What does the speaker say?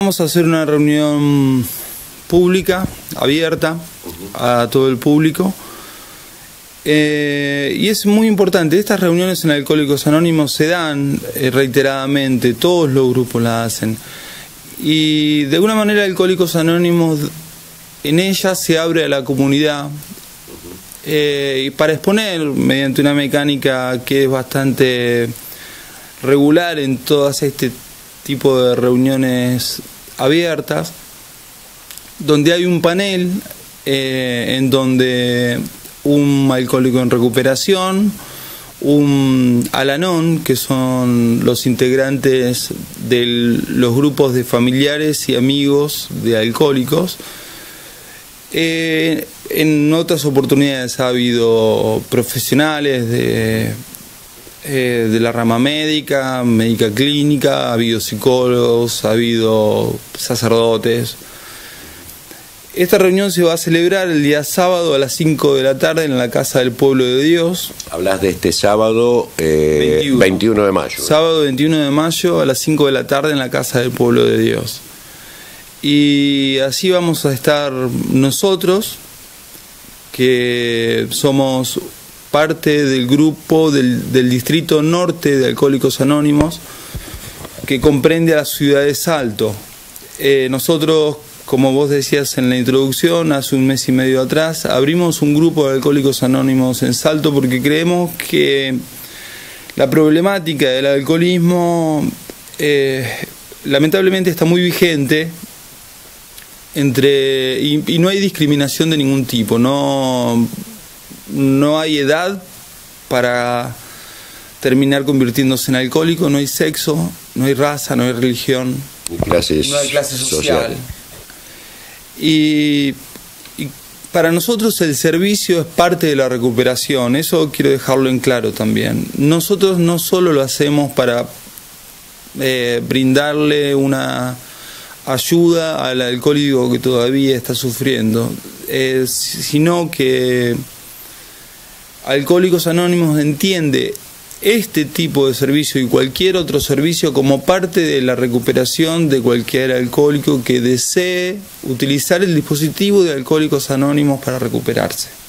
Vamos a hacer una reunión pública, abierta a todo el público. Y es muy importante, estas reuniones en Alcohólicos Anónimos se dan reiteradamente, todos los grupos las hacen. Y de alguna manera Alcohólicos Anónimos en ellas se abre a la comunidad para exponer mediante una mecánica que es bastante regular en todas este tipo de reuniones abiertas, donde hay un panel en donde un alcohólico en recuperación, un Al-Anon, que son los integrantes de los grupos de familiares y amigos de alcohólicos. En otras oportunidades ha habido profesionales de la rama médica, médica clínica, ha habido psicólogos, ha habido sacerdotes. Esta reunión se va a celebrar el día sábado a las 5 de la tarde en la Casa del Pueblo de Dios. Hablas de este sábado 21 de mayo. Sábado 21 de mayo a las 5 de la tarde en la Casa del Pueblo de Dios. Y así vamos a estar nosotros, que somos parte del grupo del Distrito Norte de Alcohólicos Anónimos, que comprende a la ciudad de Salto. Nosotros, como vos decías en la introducción, hace un mes y medio atrás, abrimos un grupo de Alcohólicos Anónimos en Salto porque creemos que la problemática del alcoholismo lamentablemente está muy vigente y no hay discriminación de ningún tipo, no hay edad para terminar convirtiéndose en alcohólico, no hay sexo, no hay raza, no hay religión, no hay clase social. Y para nosotros el servicio es parte de la recuperación, eso quiero dejarlo en claro también. Nosotros no solo lo hacemos para brindarle una ayuda al alcohólico que todavía está sufriendo, sino que Alcohólicos Anónimos entiende este tipo de servicio y cualquier otro servicio como parte de la recuperación de cualquier alcohólico que desee utilizar el dispositivo de Alcohólicos Anónimos para recuperarse.